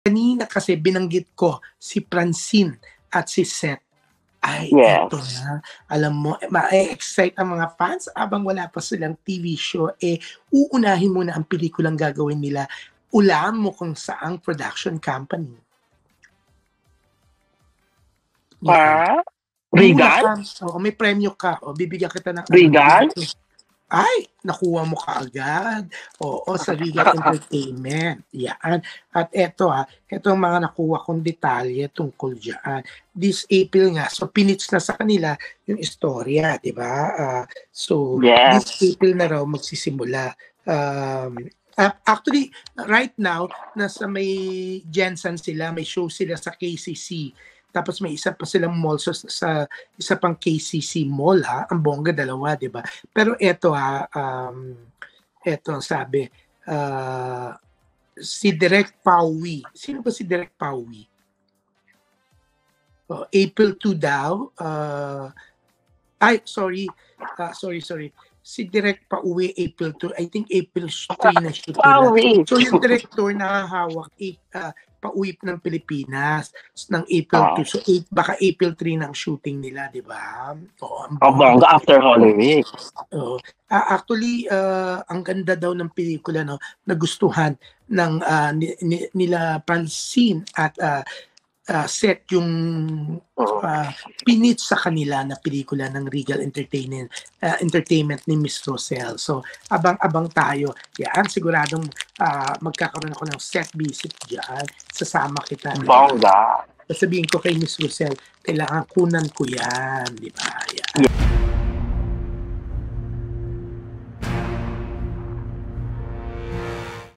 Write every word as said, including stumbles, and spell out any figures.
Kanina kasi binanggit ko si Francine at si Seth. Ay, Yes. eto na. Alam mo, ma-e-excite ang mga fans habang wala pa silang T V show, eh, uunahin muna ang pelikulang gagawin nila. Ulam mo kung saang production company. Pa? Muna Regal? ka. Oo, may premyo ka. O, bibigyan kita ng... Regal? Ay, nakuha mo kaagad. Oo, sa Regal Entertainment. Yan. At eto ha, eto ang mga nakuha kong detalye tungkol dyan. This April nga, so pinits na sa kanila yung istorya, di ba? Uh, so, yes. this April na raw magsisimula. Um, actually, right now, nasa may Jensen sila, may show sila sa K C C. Tapos may isa pa silang mall sa, sa isa pang K C C mall ha, ang bongga dalawa, 'di ba? Pero eto ha, um eto sabi uh, si Direk Pauwi. Sino ba si Direk Pauwi? Oh, April two daw. Uh, ay, sorry. Uh, sorry, sorry. Si Direk Pauwi April two. I think April three na shoot nila. So yung director na hawak uh, pauwi ng Pilipinas ng April two. So eight, baka April three ng shooting nila, di ba? Oo, ang bongga after Holy Week. Uh, actually, uh, ang ganda daw ng pelikula, no, nagustuhan ng uh, ni, ni, nila Francine at uh, uh, Seth yung uh, pinit sa kanila na pelikula ng Regal Entertainment uh, Entertainment ni Miss Roselle. So, abang-abang tayo. Yan, siguradong uh, magkakaroon ako ng set visit dyan. Sasama kita. Bongga. Sasabihin ko kay Miss Roselle, kailangan kunan ko yan. Di ba? Yan. Yeah.